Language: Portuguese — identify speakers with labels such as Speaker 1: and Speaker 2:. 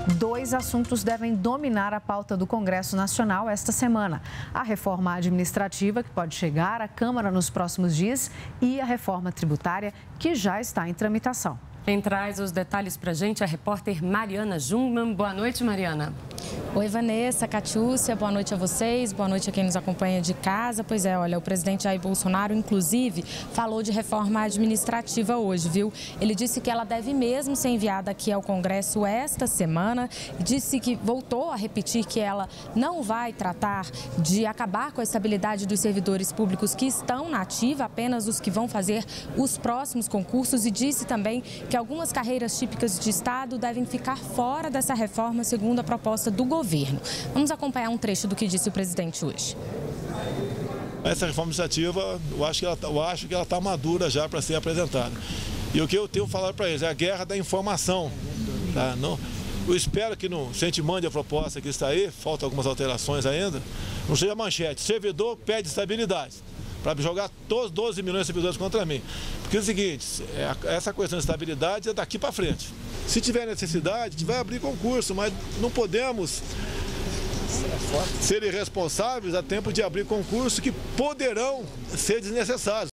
Speaker 1: Dois assuntos devem dominar a pauta do Congresso Nacional esta semana: a reforma administrativa, que pode chegar à Câmara nos próximos dias, e a reforma tributária, que já está em tramitação.
Speaker 2: Quem traz os detalhes para a gente é a repórter Mariana Jungmann. Boa noite, Mariana.
Speaker 3: Oi, Vanessa, Catiúcia, boa noite a vocês, boa noite a quem nos acompanha de casa. Pois é, olha, o presidente Jair Bolsonaro, inclusive, falou de reforma administrativa hoje, viu? Ele disse que ela deve mesmo ser enviada aqui ao Congresso esta semana. Disse que voltou a repetir que ela não vai tratar de acabar com a estabilidade dos servidores públicos que estão na ativa, apenas os que vão fazer os próximos concursos, e disse também que algumas carreiras típicas de Estado devem ficar fora dessa reforma, segundo a proposta do governo. Vamos acompanhar um trecho do que disse o presidente hoje.
Speaker 4: Essa reforma administrativa, eu acho que ela está madura já para ser apresentada. E o que eu tenho falado para eles é a guerra da informação. Tá? Não, eu espero que, se a gente mande a proposta que está aí, faltam algumas alterações ainda, não seja manchete: servidor pede estabilidade, para jogar todos 12 milhões de servidores contra mim. Porque é o seguinte, essa questão de estabilidade é daqui para frente. Se tiver necessidade, a gente vai abrir concurso, mas não podemos ser irresponsáveis a tempo de abrir concurso que poderão ser desnecessários.